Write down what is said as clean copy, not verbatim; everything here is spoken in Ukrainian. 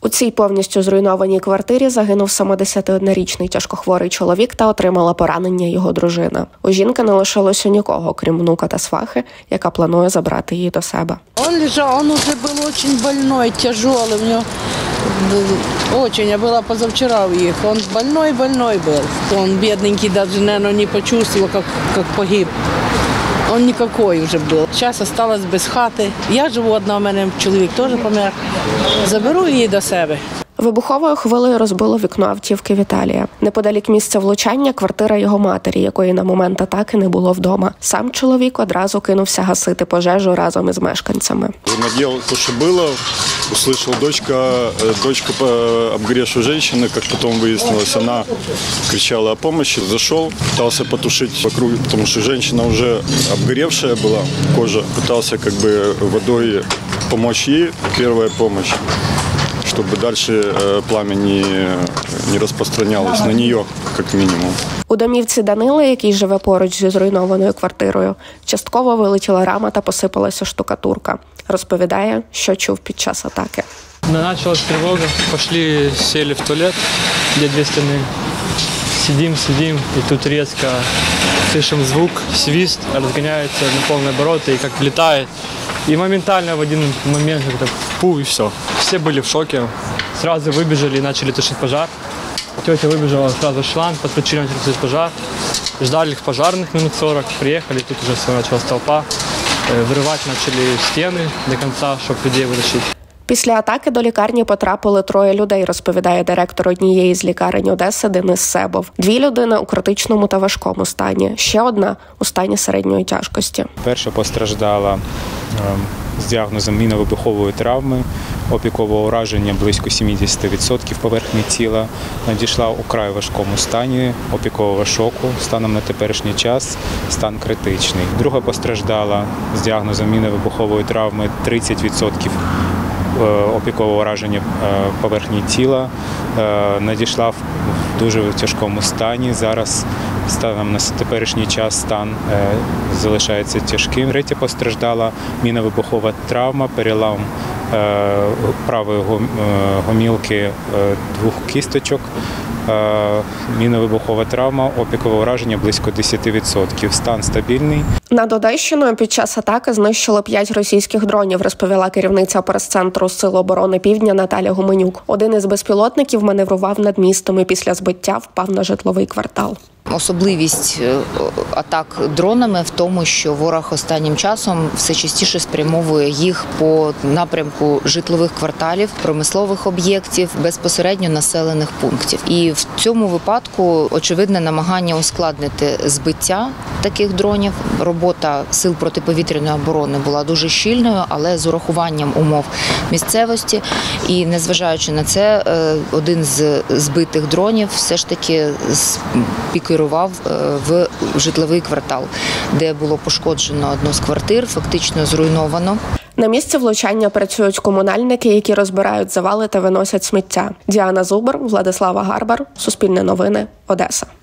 У цій повністю зруйнованій квартирі загинув 71-річний тяжкохворий чоловік та отримала поранення його дружина. У жінки не лишилося нікого, крім внука та свахи, яка планує забрати її до себе. Він лежав, він вже був дуже больной, тяжелий, у нього очень, я была позавчера у них, он больной был, он бедненький даже, наверное, не почувствовал, как погиб. Он никакой уже был. Сейчас осталась без хати. Я живу одна, у мене чоловік теж помер. Заберу її до себе. Вибуховою хвилею розбило вікно автівки Віталія. Неподалік місця влучання – квартира його матері, якої на момент атаки не було вдома. Сам чоловік одразу кинувся гасити пожежу разом із мешканцями. Надел то, что было, услышал дочка обгоревшей женщины, как потом выяснилось, она кричала о помощи. Зашел, пытался потушить вокруг, потому что женщина уже обгоревшая была, кожа. Пытался как бы водой помочь ей, первая помощь, чтобы дальше пламя не розпространялось на нее, як мінімум. У домівці Данила, який живе поруч зі зруйнованою квартирою, частково вилетіла рама та посипалася штукатурка. Розповідає, що чув під час атаки. Началась тривога, пішли, сели в туалет, де дві стіни. Сидим, и тут резко слышим звук, свист, разгоняется на полные обороты и как влетает. И моментально в один момент как-то пу, и все. Все были в шоке. Сразу выбежали и начали тушить пожар. Тетя выбежала сразу в шланг, подключили, начали тушить пожар. Ждали их пожарных минут 40, приехали, тут уже все началась толпа. Вырывать начали стены до конца, чтобы людей вытащить. Після атаки до лікарні потрапили 3 людей, розповідає директор однієї з лікарень Одеси Денис Себов. 2 людини у критичному та важкому стані, ще одна у стані середньої тяжкості. Перша постраждала з діагнозом мінно-вибухової травми, опікового ураження близько 70% поверхні тіла, надійшла у край важкому стані опікового шоку, станом на теперішній час стан критичний. Друга постраждала з діагнозом мінно-вибухової травми 30% опікового ураження поверхні тіла, надійшла в дуже тяжкому стані. Зараз станом на теперішній час стан залишається тяжким. Третя постраждала мінно-вибухова травма, перелам правої гомілки 2 кісточок, мінно-вибухова травма, опікове ураження близько 10%. Стан стабільний. Над Одещиною під час атаки знищили 5 російських дронів, розповіла керівниця прес-центру Сил оборони Півдня Наталя Гуменюк. Один із безпілотників маневрував над містом і після збиття впав на житловий квартал. Особливість атак дронами в тому, що ворог останнім часом все частіше спрямовує їх по напрямку житлових кварталів, промислових об'єктів, безпосередньо населених пунктів. І в цьому випадку очевидне намагання ускладнити збиття таких дронів. Робота сил протиповітряної оборони була дуже щільною, але з урахуванням умов місцевості. І незважаючи на це, один з збитих дронів все ж таки пікірував в житловий квартал, де було пошкоджено одну з квартир, фактично зруйновано. На місці влучання працюють комунальники, які розбирають завали та виносять сміття. Діана Зубер, Владислава Гарбар, Суспільне новини, Одеса.